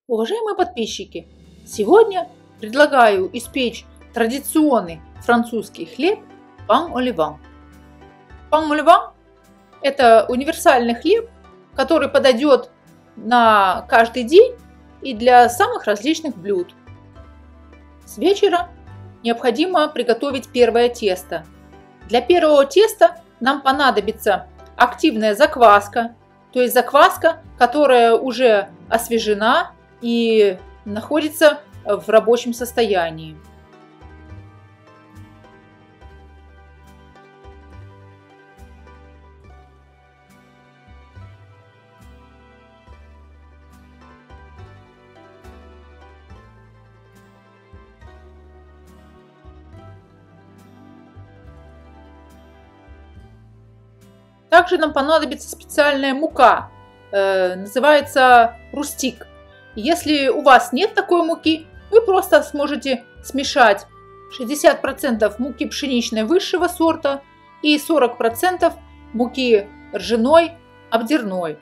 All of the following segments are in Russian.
Уважаемые подписчики, сегодня предлагаю испечь традиционный французский хлеб пан о ливан. Пан о ливан – это универсальный хлеб, который подойдет на каждый день и для самых различных блюд. С вечера необходимо приготовить первое тесто. Для первого теста нам понадобится активная закваска, то есть закваска, которая уже освежена и находится в рабочем состоянии. Также нам понадобится специальная мука, называется рустик. Если у вас нет такой муки, вы просто сможете смешать 60% муки пшеничной высшего сорта и 40% муки ржаной обдирной.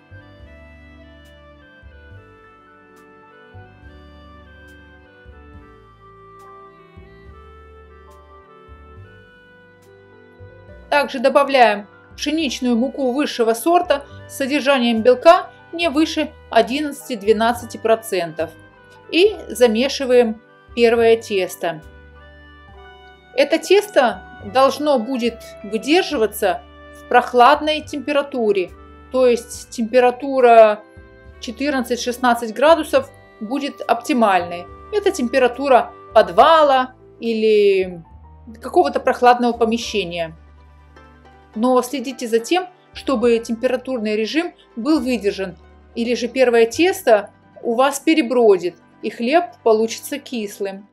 Также добавляем пшеничную муку высшего сорта с содержанием белка не выше 11-12% и замешиваем первое тесто. Это тесто должно будет выдерживаться в прохладной температуре, то есть температура 14-16 градусов будет оптимальной. Это температура подвала или какого-то прохладного помещения. Но следите за тем, чтобы температурный режим был выдержан, или же первое тесто у вас перебродит, и хлеб получится кислым.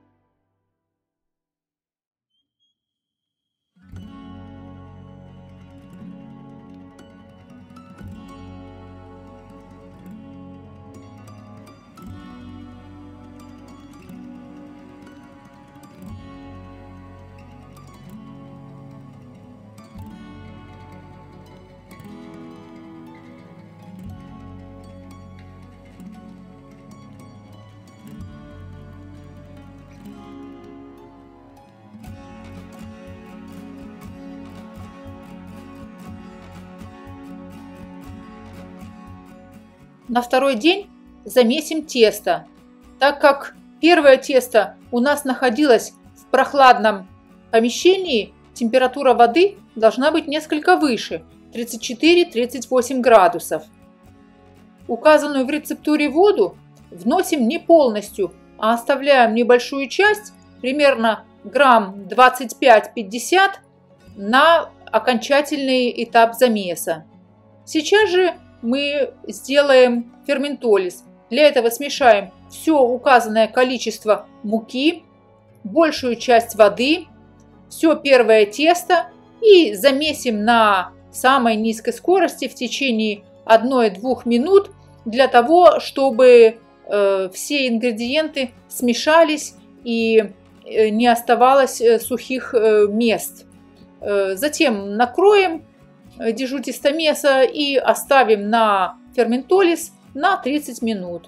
На второй день замесим тесто. Так как первое тесто у нас находилось в прохладном помещении, температура воды должна быть несколько выше, 34-38 градусов. Указанную в рецептуре воду вносим не полностью, а оставляем небольшую часть, примерно грамм 25-50, на окончательный этап замеса. Сейчас же мы сделаем ферментолиз. Для этого смешаем все указанное количество муки, большую часть воды, все первое тесто и замесим на самой низкой скорости в течение 1-2 минут для того, чтобы все ингредиенты смешались и не оставалось сухих мест. Затем накроем дижу-тестомеса и оставим на ферментолиз на 30 минут.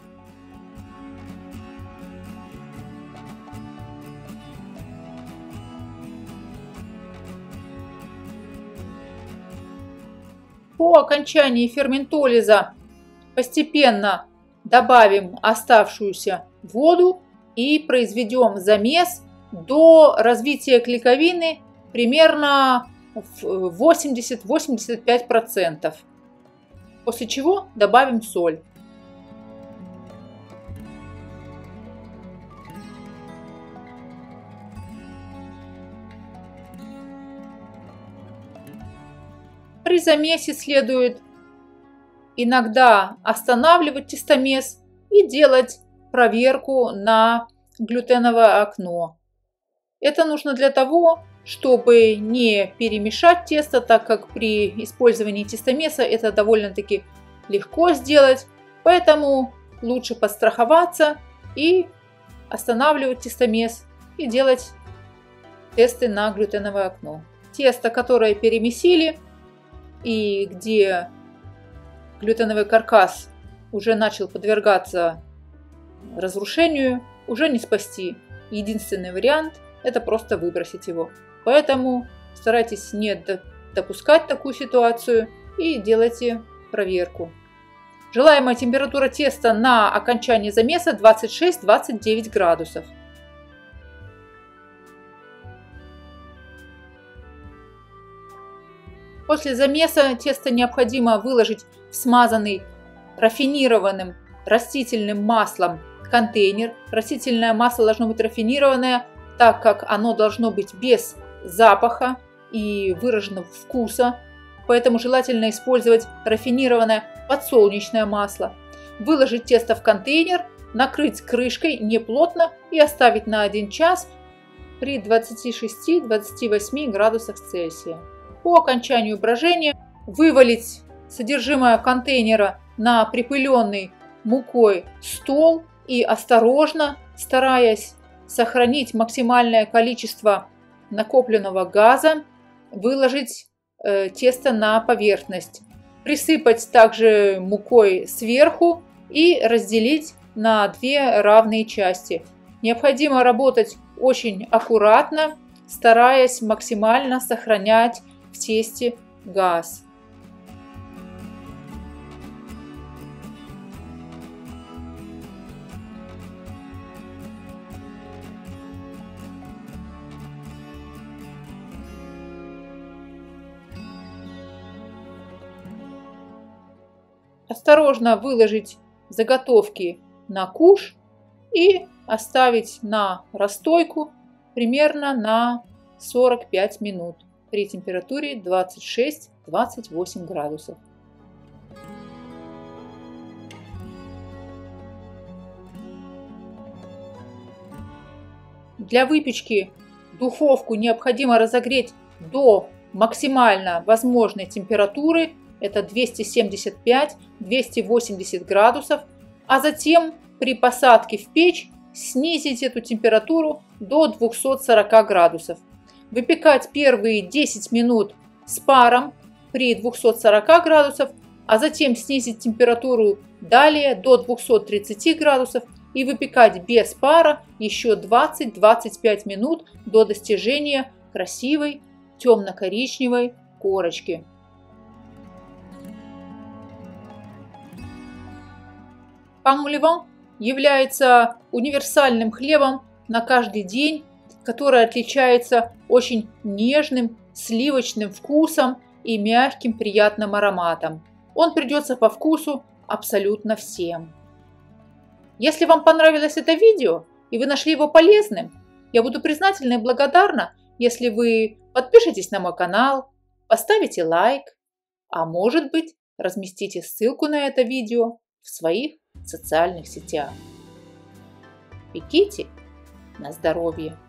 По окончании ферментолиза постепенно добавим оставшуюся воду и произведем замес до развития клейковины примерно 80-85%. После чего добавим соль. При замесе следует иногда останавливать тестомес и делать проверку на глютеновое окно. Это нужно для того, чтобы не перемешать тесто, так как при использовании тестомеса это довольно-таки легко сделать. Поэтому лучше подстраховаться и останавливать тестомес и делать тесты на глютеновое окно. Тесто, которое перемесили и где глютеновый каркас уже начал подвергаться разрушению уже не спасти. Единственный вариант – это просто выбросить его. Поэтому старайтесь не допускать такую ситуацию и делайте проверку. Желаемая температура теста на окончании замеса 26-29 градусов. После замеса тесто необходимо выложить в смазанный рафинированным растительным маслом контейнер. Растительное масло должно быть рафинированное, так как оно должно быть без запаха и выраженного вкуса. Поэтому желательно использовать рафинированное подсолнечное масло. Выложить тесто в контейнер, накрыть крышкой неплотно и оставить на 1 час при 26-28 градусах Цельсия. По окончанию брожения вывалить содержимое контейнера на припыленный мукой стол и осторожно, стараясь сохранить максимальное количество накопленного газа, выложить тесто на поверхность. Присыпать также мукой сверху и разделить на 2 равные части. Необходимо работать очень аккуратно, стараясь максимально сохранять в тесте газ. Осторожно выложить заготовки на куш и оставить на расстойку примерно на 45 минут при температуре 26-28 градусов. Для выпечки духовку необходимо разогреть до максимально возможной температуры, это 275-280 градусов, а затем при посадке в печь снизить эту температуру до 240 градусов. Выпекать первые 10 минут с паром при 240 градусов, а затем снизить температуру далее до 230 градусов и выпекать без пара еще 20-25 минут до достижения красивой темно-коричневой корочки. Пан Оливан является универсальным хлебом на каждый день, который отличается очень нежным сливочным вкусом и мягким приятным ароматом. Он придется по вкусу абсолютно всем. Если вам понравилось это видео и вы нашли его полезным, я буду признательна и благодарна, если вы подпишитесь на мой канал, поставите лайк, а может быть, разместите ссылку на это видео в своих социальных сетях. Пеките на здоровье!